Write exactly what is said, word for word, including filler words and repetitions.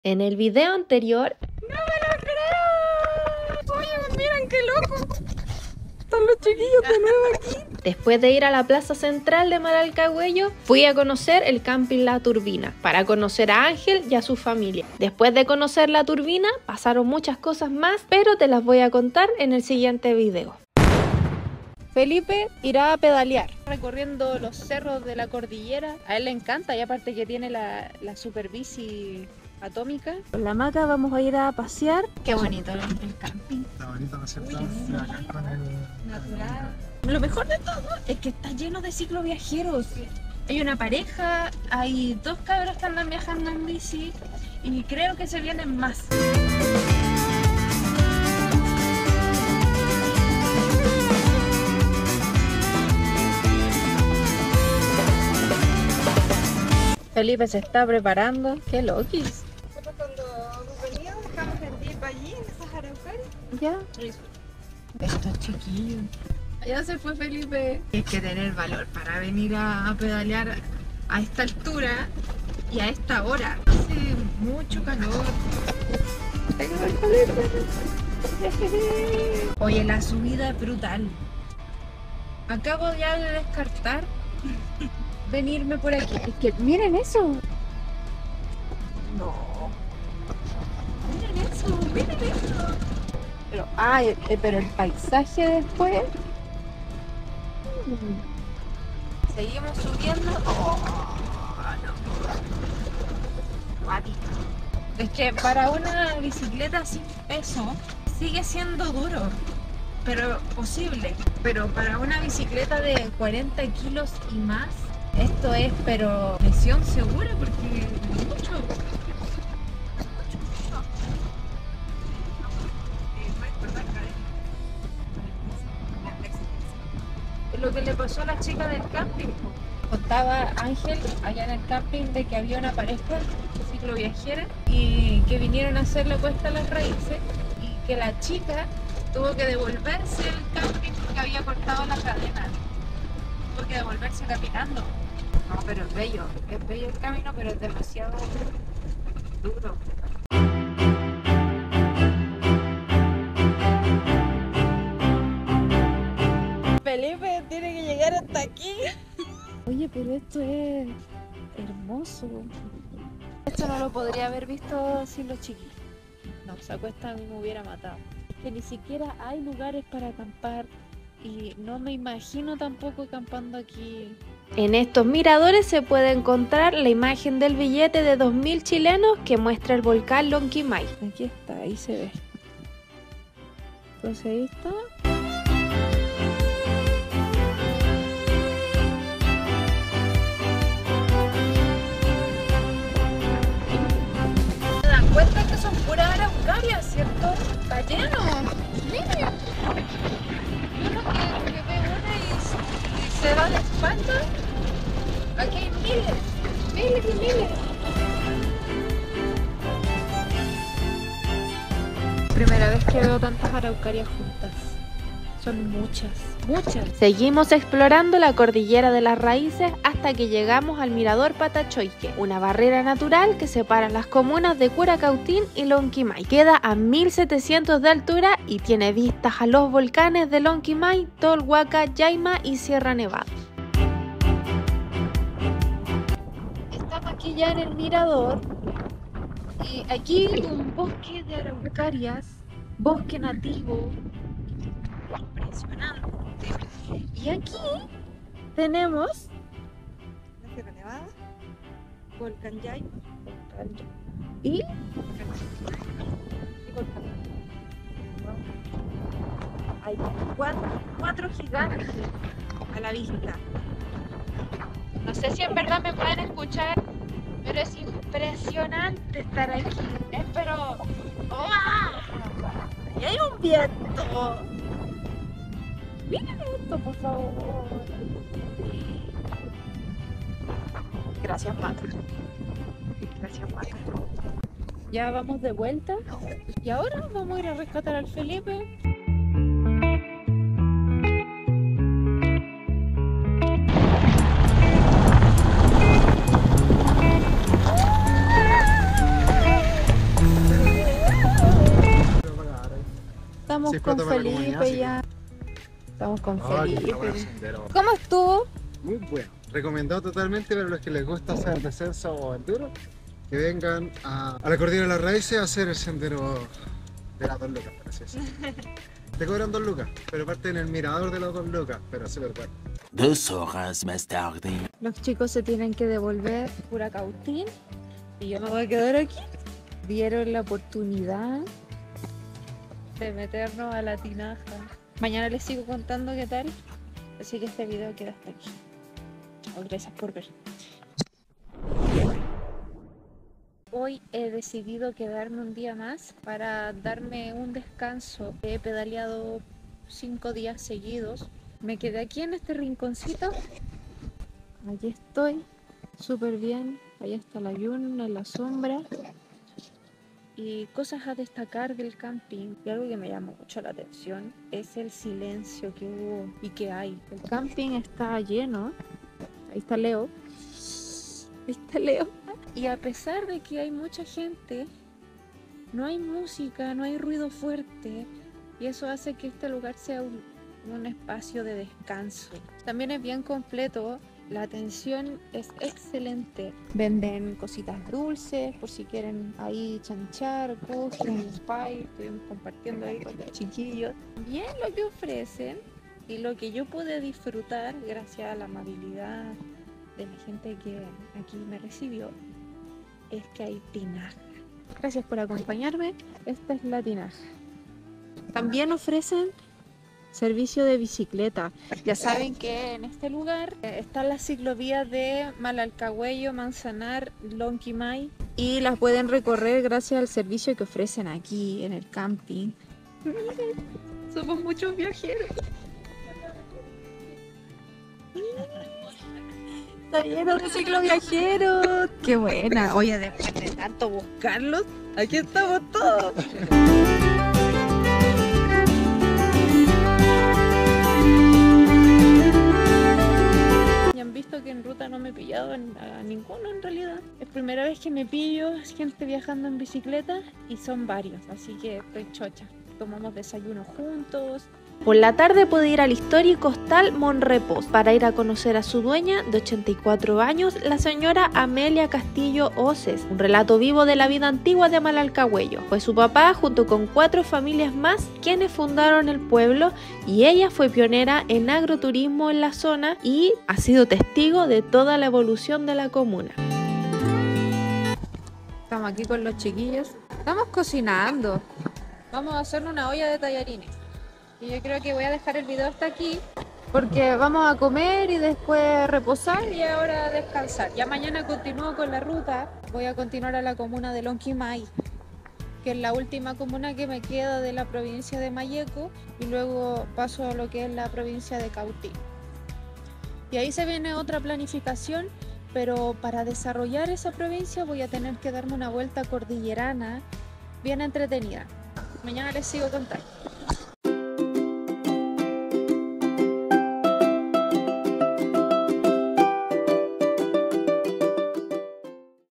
En el video anterior... ¡No me lo creo! Oye, miren qué loco. Están los chiquillos de nuevo aquí. Después de ir a la plaza central de Maralcahuello, fui a conocer el camping La Turbina, para conocer a Ángel y a su familia. Después de conocer La Turbina, pasaron muchas cosas más, pero te las voy a contar en el siguiente video. Felipe irá a pedalear, recorriendo los cerros de la cordillera. A él le encanta y aparte que tiene la, la super bici atómica. Con la Maca vamos a ir a pasear. Qué bonito el, el camping. Está bonito conceptarse acá con el natural. Lo mejor de todo es que está lleno de cicloviajeros. Hay una pareja, hay dos cabros que andan viajando en bici y creo que se vienen más. Felipe se está preparando. ¡Qué loquis! Nosotros cuando veníamos dejamos el jeep allí en esas araucarias. Ya. Estos chiquillos. Allá se fue Felipe. Hay que tener valor para venir a, a pedalear a esta altura y a esta hora. Hace mucho calor. Oye, la subida es brutal. Acabo ya de descartar venirme por aquí. Es que miren eso. No. Miren eso, miren eso. Pero, ah, eh, pero el paisaje después. Mm. Seguimos subiendo. Oh, no. Guatito. Es que para una bicicleta sin peso sigue siendo duro, pero posible. Pero para una bicicleta de cuarenta kilos y más, esto es, pero misión segura porque mucho. Es lo que le pasó a la chica del camping. Contaba Ángel allá en el camping de que había una pareja cicloviajera y que vinieron a hacer la cuesta a las raíces y que la chica tuvo que devolverse al camping porque había cortado la cadena. Tuvo que devolverse caminando. No, pero es bello, es bello el camino, pero es demasiado duro. Felipe tiene que llegar hasta aquí. Oye, pero esto es hermoso. Esto no lo podría haber visto sin los chiquillos. No, esa cuesta a mí me hubiera matado. Que ni siquiera hay lugares para acampar y no me imagino tampoco acampando aquí. En estos miradores se puede encontrar la imagen del billete de dos mil chilenos que muestra el volcán Lonquimay. Aquí está, ahí se ve. Entonces ahí está. ¿Se dan cuenta que son puras araucarias, cierto? Está lleno. Miren. Uno que, que ve una y, y se va de espalda. Aquí hay miles, miles y miles. Primera vez que veo tantas araucarias juntas. Son muchas, muchas. Seguimos explorando la cordillera de las raíces hasta que llegamos al mirador Patachoique, una barrera natural que separa las comunas de Curacautín y Lonquimay. Queda a mil setecientos de altura y tiene vistas a los volcanes de Lonquimay, Tolhuaca, Yaima y Sierra Nevada. Estamos aquí ya en el mirador y aquí hay un bosque de araucarias, bosque nativo. Impresionante. Y aquí tenemos La Sierra Nevada, Volcán Yaima y, y Volcán. hay cuatro, cuatro gigantes a la vista. No sé si en verdad me pueden escuchar, pero es impresionante estar aquí. Es pero... ¡Oh! ¡Y hay un viento! Miren esto, por favor. Gracias, Maca. Gracias, Maca. Ya vamos de vuelta. Y ahora vamos a ir a rescatar al Felipe. Sí, con explota para la comunidad, Felipe sí. ya. Estamos con Ay, qué Felipe bueno ya. sendero. ¿Cómo estuvo? Muy bueno. Recomendado totalmente para los que les gusta hacer descenso o enduro, que vengan a, a la Cordillera de las Raíces a hacer el sendero de las dos lucas, por así decirlo. Te cobran dos lucas, pero parte en el mirador de las dos lucas, pero súper bueno. Dos horas más tarde. Los chicos se tienen que devolver pura cautín y yo me voy a quedar aquí. Dieron la oportunidad de meternos a la tinaja. Mañana les sigo contando qué tal, así que este video queda hasta aquí. Chao, gracias por ver. Hoy he decidido quedarme un día más para darme un descanso. He pedaleado cinco días seguidos. Me quedé aquí en este rinconcito. Allí estoy, súper bien. Allá está la yuna en la sombra. Y cosas a destacar del camping, y algo que me llamó mucho la atención es el silencio que hubo y que hay. El camping está lleno. Ahí está Leo. Ahí está Leo. Y a pesar de que hay mucha gente, no hay música, no hay ruido fuerte, y eso hace que este lugar sea un, un espacio de descanso. También es bien completo, la atención es excelente. Venden cositas dulces por si quieren ahí chanchar, postres, pie, estuvimos compartiendo ahí con los chiquillos. Bien lo que ofrecen y lo que yo pude disfrutar gracias a la amabilidad de la gente que aquí me recibió es que hay tinaja. Gracias por acompañarme. Esta es la tinaja. También ofrecen servicio de bicicleta. Ya saben que en este lugar eh, están las ciclovías de Malalcahuello, Manzanar, Lonquimay y las pueden recorrer gracias al servicio que ofrecen aquí en el camping. Somos muchos viajeros. Está lleno de cicloviajeros. Qué buena. Oye, después de tanto buscarlos, aquí estamos todos. Ya han visto que en ruta no me he pillado en- a ninguno en realidad. Es primera vez que me pillo gente viajando en bicicleta y son varios, así que estoy chocha. Tomamos desayuno juntos. Por la tarde pude ir al histórico hostal Monrepos para ir a conocer a su dueña de ochenta y cuatro años, la señora Amelia Castillo Oces, un relato vivo de la vida antigua de Malalcahuello. Fue su papá junto con cuatro familias más quienes fundaron el pueblo y ella fue pionera en agroturismo en la zona y ha sido testigo de toda la evolución de la comuna. Estamos aquí con los chiquillos. Estamos cocinando. Vamos a hacer una olla de tallarines. Y yo creo que voy a dejar el video hasta aquí porque vamos a comer y después reposar y ahora descansar. Ya mañana continúo con la ruta. Voy a continuar a la comuna de Lonquimay, que es la última comuna que me queda de la provincia de Mayeco, y luego paso a lo que es la provincia de Cautín. Y ahí se viene otra planificación, pero para desarrollar esa provincia voy a tener que darme una vuelta cordillerana bien entretenida. Mañana les sigo contando.